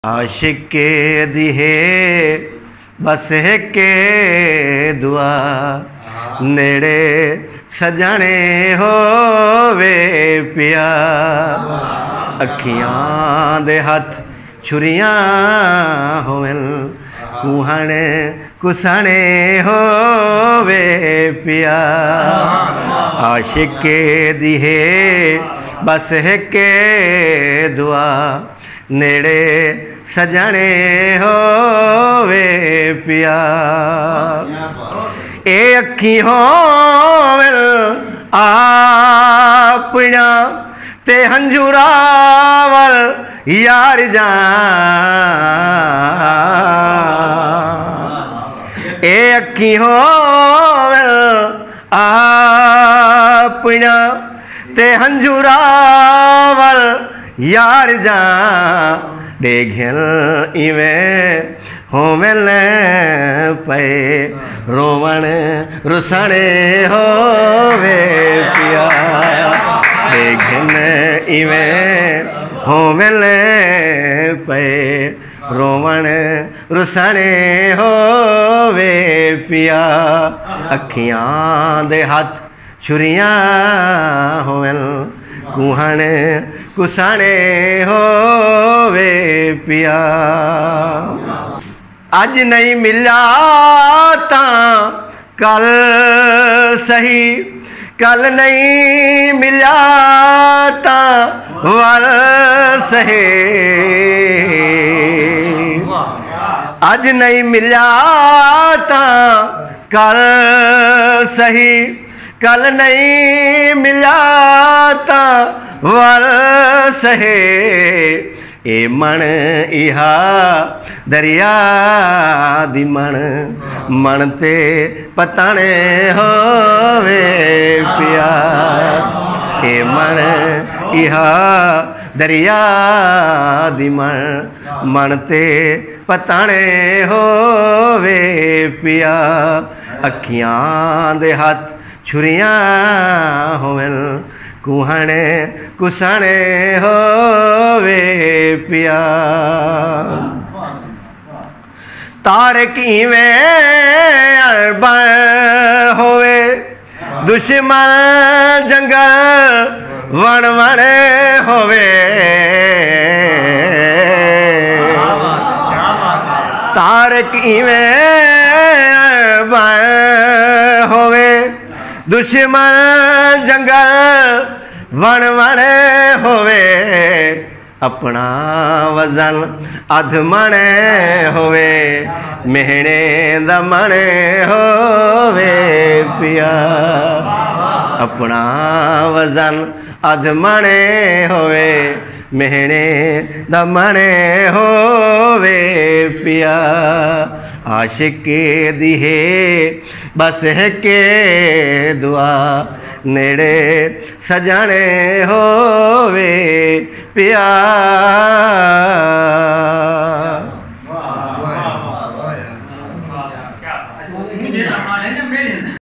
आशिक के दिहे बस है के दुआ नेड़े सजने होवे पिया। अखियां दे हथ छुरियां होवन कुहण कुसने होवे पिया। आशिक के दिहे बस है के दुआ नेड़े सजने होवे पिया। ए अखी होवन अपना ते हंजुरावल यार जा। ए अखी होवन अपना ते हंजुरावल यार जा। डेघल इवें होवेल पे रोवण रुसणे होवे पिया। डेघल इवें होवेल पे रोवण रुसणे होवे पिया। अखियां दे हाथ छुरियां होवेल कुहण कुसणे होवे पिया। अज नहीं मिला ता कल सही, कल नहीं मिला ता वल सही। अज नहीं मिला ता कल सही, कल नहीं मिला ता वल सहे। ए मन इहा दरिया दी मन मन ते पताने होवे पिया। ए मन इहा दरिया दी मन मन ते पताने होवे पिया। अखियां दे हाथ छुरियां होवन कुहण कुसणे होवे पिया। तारक इवें अरबन होवे दुश्मन जंगल वन वन होवे। तारक इवें अरबन होवे दुश्मन जंगल वन वन होवे। अपना वजन अधमने होवे मेहने दमने होवे पिया। अपना वजन अधमने होवे मेहने दमने होवे पिया। आशिक के दिहे बस है के दुआ नेड़े सजने होवे पिया।